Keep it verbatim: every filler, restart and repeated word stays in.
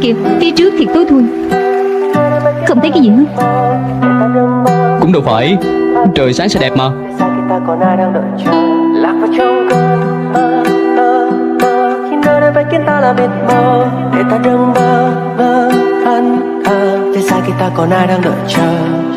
kìa, phía trước thiệt tối thui, không thấy cái gì hết. Cũng đâu phải, trời sáng sẽ đẹp mà. Khiến ta là mịt mờ để ta đừng bơ vơ thẫn thờ. Phía xa khi ta còn ai đang đợi chờ.